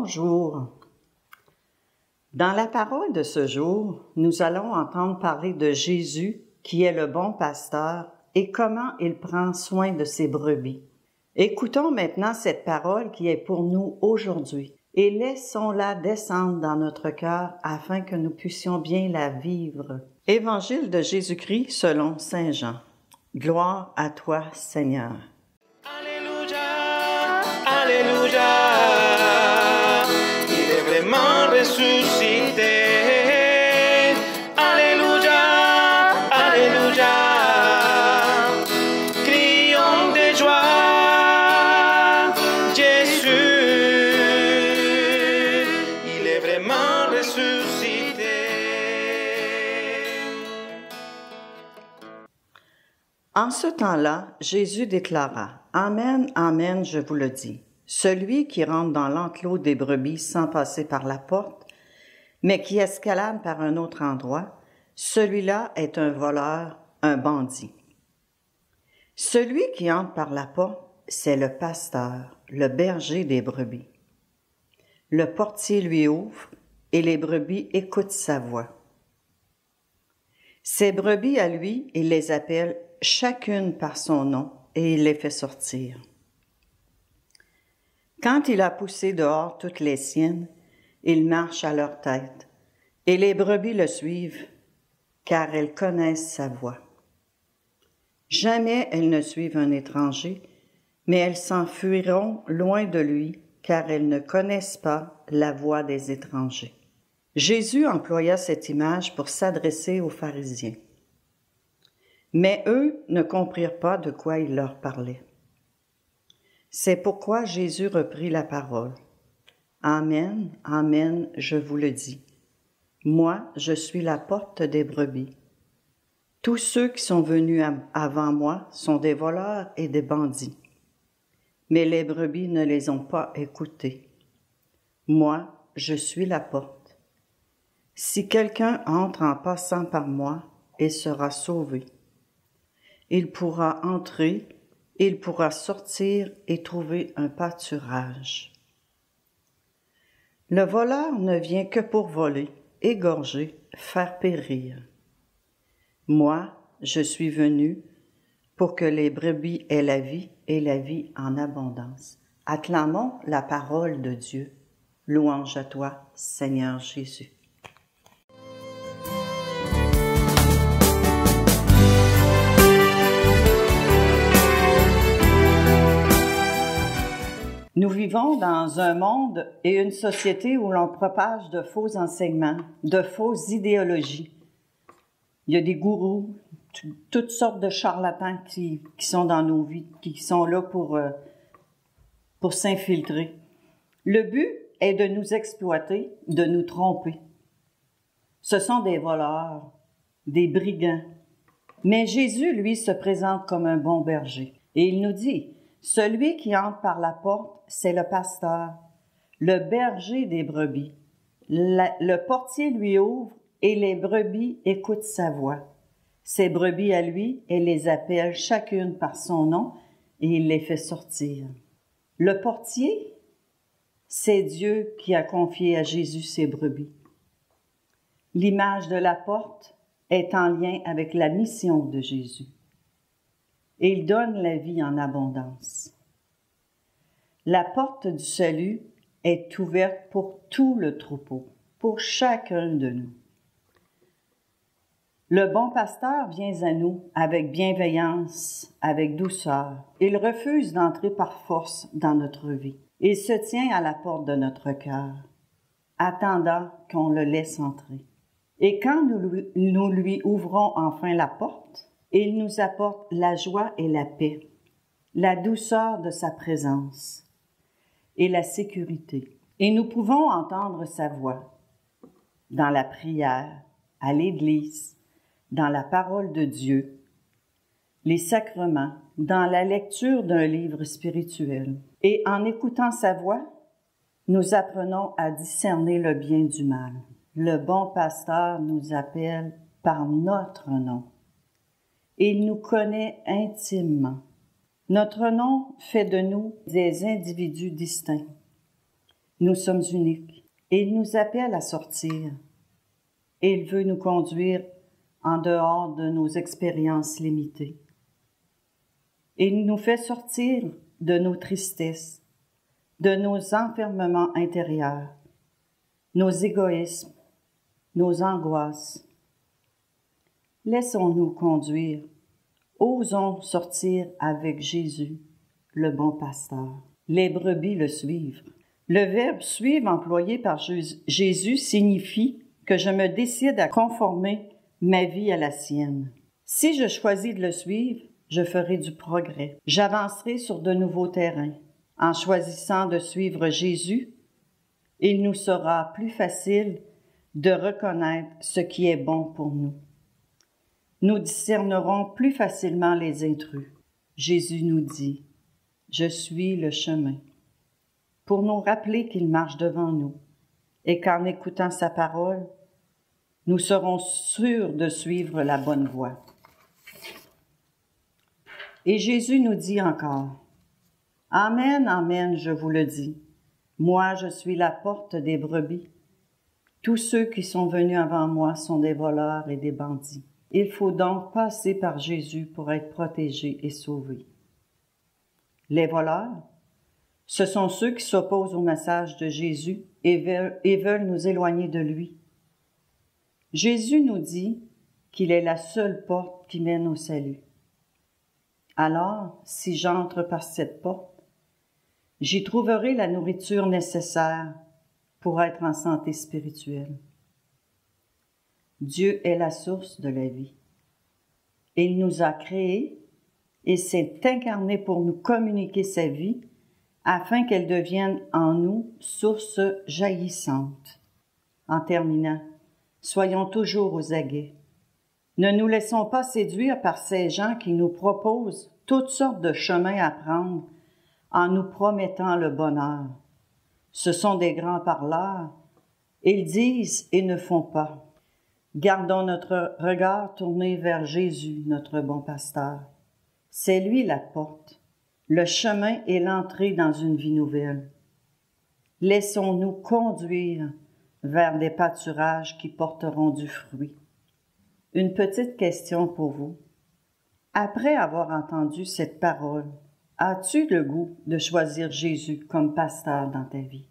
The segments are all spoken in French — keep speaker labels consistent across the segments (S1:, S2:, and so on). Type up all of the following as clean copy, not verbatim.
S1: Bonjour. Dans la parole de ce jour, nous allons entendre parler de Jésus, qui est le bon pasteur, et comment il prend soin de ses brebis. Écoutons maintenant cette parole qui est pour nous aujourd'hui, et laissons-la descendre dans notre cœur afin que nous puissions bien la vivre. Évangile de Jésus-Christ selon Saint Jean. Gloire à toi, Seigneur.
S2: Alléluia, Alléluia, il est vraiment ressuscité. Alléluia, Alléluia, crions de joie, Jésus, il est vraiment ressuscité.
S1: En ce temps-là, Jésus déclara, « Amen, amen, je vous le dis. Celui qui rentre dans l'enclos des brebis sans passer par la porte, mais qui escalade par un autre endroit, celui-là est un voleur, un bandit. Celui qui entre par la porte, c'est le pasteur, le berger des brebis. Le portier lui ouvre et les brebis écoutent sa voix. Ses brebis à lui, il les appelle chacune par son nom et il les fait sortir. Quand il a poussé dehors toutes les siennes, il marche à leur tête, et les brebis le suivent, car elles connaissent sa voix. Jamais elles ne suivent un étranger, mais elles s'enfuiront loin de lui, car elles ne connaissent pas la voix des étrangers. Jésus employa cette image pour s'adresser aux pharisiens. Mais eux ne comprirent pas de quoi il leur parlait. C'est pourquoi Jésus reprit la parole. Amen, amen, je vous le dis. Moi, je suis la porte des brebis. Tous ceux qui sont venus avant moi sont des voleurs et des bandits. Mais les brebis ne les ont pas écoutés. Moi, je suis la porte. Si quelqu'un entre en passant par moi, il sera sauvé. Il pourra entrer, il pourra sortir et trouver un pâturage. Le voleur ne vient que pour voler, égorger, faire périr. Moi, je suis venu pour que les brebis aient la vie et la vie en abondance. Acclamons la parole de Dieu. Louange à toi, Seigneur Jésus. Nous vivons dans un monde et une société où l'on propage de faux enseignements, de fausses idéologies. Il y a des gourous, toutes sortes de charlatans qui sont dans nos vies, qui sont là pour s'infiltrer. Le but est de nous exploiter, de nous tromper. Ce sont des voleurs, des brigands. Mais Jésus, lui, se présente comme un bon berger. Et il nous dit, celui qui entre par la porte, c'est le pasteur, le berger des brebis. Le portier lui ouvre et les brebis écoutent sa voix. Ses brebis à lui, elle les appelle chacune par son nom et il les fait sortir. Le portier, c'est Dieu qui a confié à Jésus ses brebis. L'image de la porte est en lien avec la mission de Jésus. Et il donne la vie en abondance. La porte du salut est ouverte pour tout le troupeau, pour chacun de nous. Le bon pasteur vient à nous avec bienveillance, avec douceur. Il refuse d'entrer par force dans notre vie. Il se tient à la porte de notre cœur, attendant qu'on le laisse entrer. Et quand nous lui ouvrons enfin la porte, il nous apporte la joie et la paix, la douceur de sa présence et la sécurité. Et nous pouvons entendre sa voix dans la prière, à l'église, dans la parole de Dieu, les sacrements, dans la lecture d'un livre spirituel. Et en écoutant sa voix, nous apprenons à discerner le bien du mal. Le bon pasteur nous appelle par notre nom. Il nous connaît intimement. Notre nom fait de nous des individus distincts. Nous sommes uniques et il nous appelle à sortir. Et il veut nous conduire en dehors de nos expériences limitées. Et il nous fait sortir de nos tristesses, de nos enfermements intérieurs, nos égoïsmes, nos angoisses. Laissons-nous conduire. Osons sortir avec Jésus, le bon pasteur. Les brebis le suivent. Le verbe « suivre » employé par Jésus signifie que je me décide à conformer ma vie à la sienne. Si je choisis de le suivre, je ferai du progrès. J'avancerai sur de nouveaux terrains. En choisissant de suivre Jésus, il nous sera plus facile de reconnaître ce qui est bon pour nous. Nous discernerons plus facilement les intrus. Jésus nous dit « Je suis le chemin » pour nous rappeler qu'il marche devant nous et qu'en écoutant sa parole, nous serons sûrs de suivre la bonne voie. Et Jésus nous dit encore « Amen, amen, je vous le dis, moi je suis la porte des brebis. Tous ceux qui sont venus avant moi sont des voleurs et des bandits. Il faut donc passer par Jésus pour être protégé et sauvé. » Les voleurs, ce sont ceux qui s'opposent au message de Jésus et veulent nous éloigner de lui. Jésus nous dit qu'il est la seule porte qui mène au salut. Alors, si j'entre par cette porte, j'y trouverai la nourriture nécessaire pour être en santé spirituelle. Dieu est la source de la vie. Il nous a créés et s'est incarné pour nous communiquer sa vie afin qu'elle devienne en nous source jaillissante. En terminant, soyons toujours aux aguets. Ne nous laissons pas séduire par ces gens qui nous proposent toutes sortes de chemins à prendre en nous promettant le bonheur. Ce sont des grands parleurs. Ils disent et ne font pas. Gardons notre regard tourné vers Jésus, notre bon pasteur. C'est lui la porte, le chemin et l'entrée dans une vie nouvelle. Laissons-nous conduire vers des pâturages qui porteront du fruit. Une petite question pour vous. Après avoir entendu cette parole, as-tu le goût de choisir Jésus comme pasteur dans ta vie?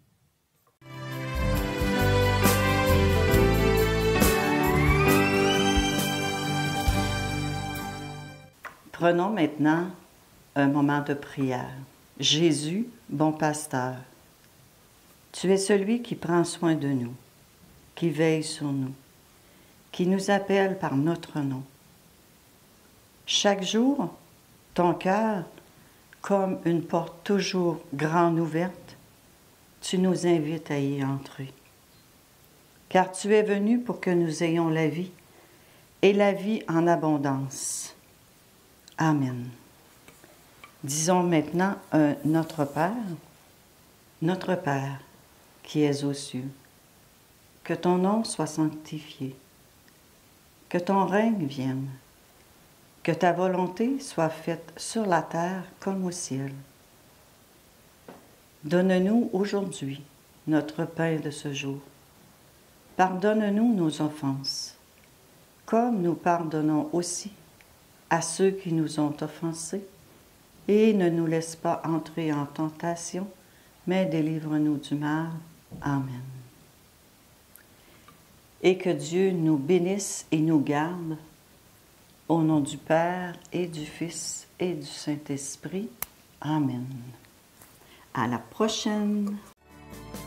S1: Prenons maintenant un moment de prière. Jésus, bon pasteur, tu es celui qui prend soin de nous, qui veille sur nous, qui nous appelle par notre nom. Chaque jour, ton cœur, comme une porte toujours grande ouverte, tu nous invites à y entrer. Car tu es venu pour que nous ayons la vie, et la vie en abondance. Amen. Disons maintenant Notre Père, qui es aux cieux, que ton nom soit sanctifié, que ton règne vienne, que ta volonté soit faite sur la terre comme au ciel. Donne-nous aujourd'hui notre pain de ce jour. Pardonne-nous nos offenses, comme nous pardonnons aussi à ceux qui nous ont offensés, et ne nous laisse pas entrer en tentation, mais délivre-nous du mal. Amen. Et que Dieu nous bénisse et nous garde, au nom du Père et du Fils et du Saint-Esprit. Amen. À la prochaine!